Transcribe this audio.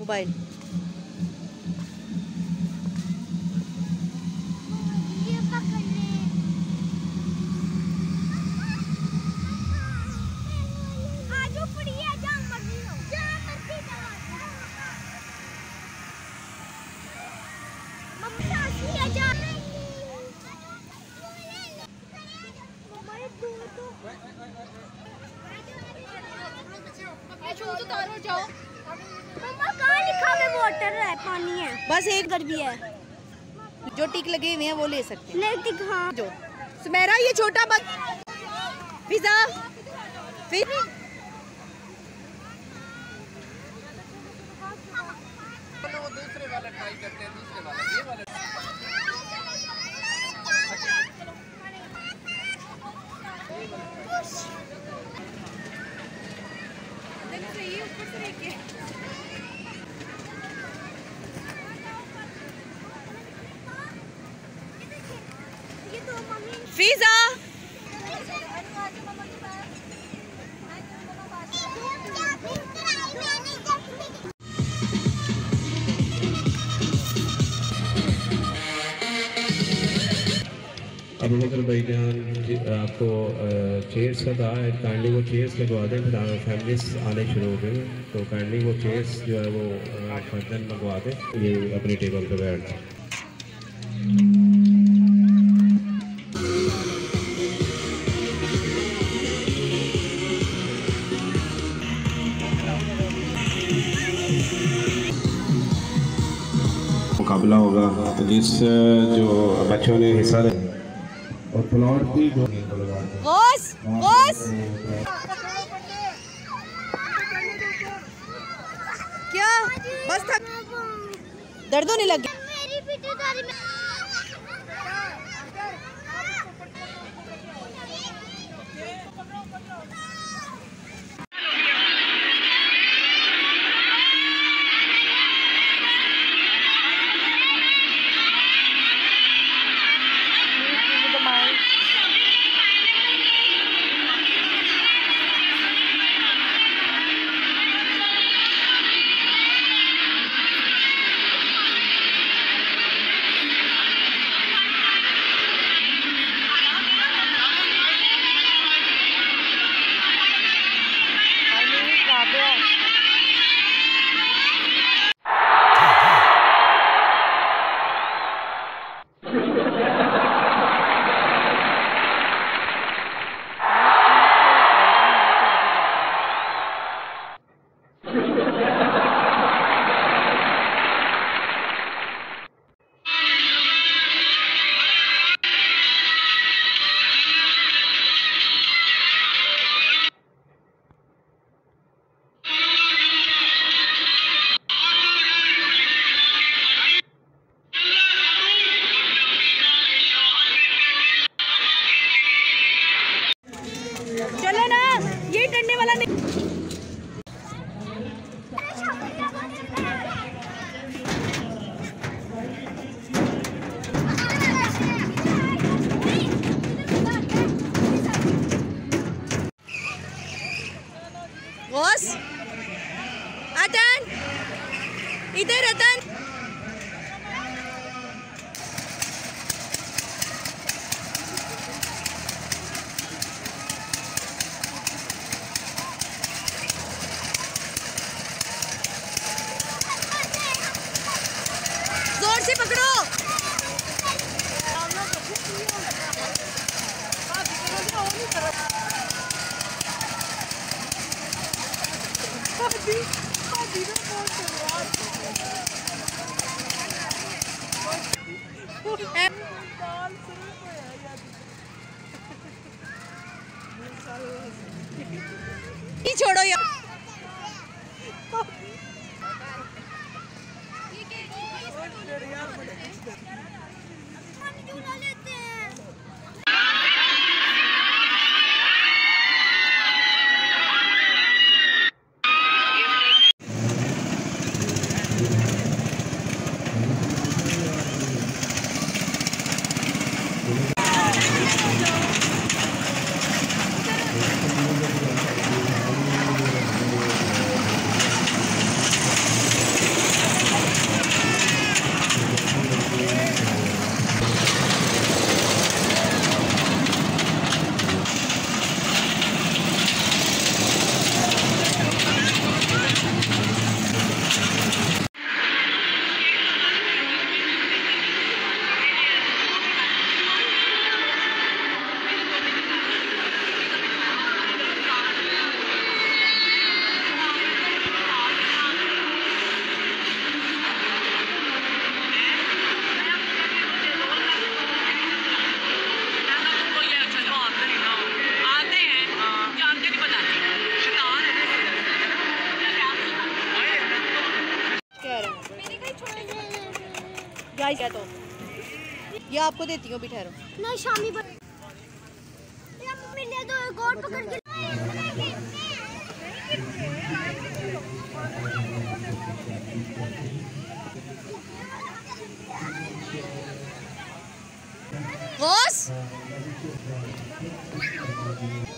Mobile. जाओ मम्मा, कहाँ लिखा है? वाटर है, पानी है, बस एक घर भी है। जो टिक लगे हुए हैं वो ले सकते हैं। नहीं टिक, हाँ। जो सुमेरा ये छोटा बस पिज़्ज़ा फिर वो दूसरे वाला ट्राई करते हैं, दूसरे वाला ये वाला। पिज़्ज़ा अबू बकर भाईजान आपको चेयर्स का कहा है, काइंडली वो चेयर्स लगवा दें, फिर फैमिलीज आने शुरू हो गए तो काइंडली वो चेयर्स जो है वो फर्जन लगवा दें। ये अपनी टेबल पे बैठ जाए। मुकाबला होगा जिस जो बच्चों ने हिस्सा लिया और प्लॉट की जो क्या बस थक दर्द होने लग गया। चलो ना, ये डरने वाला नहीं। बॉस अतन इधर अतन जोर से पकड़ो। छोड़ो यार। गाइस क्या तो ये आपको देती हूँ, भी ठहरो। नहीं शामी पर मिलने दो, एक और पकड़ के बॉस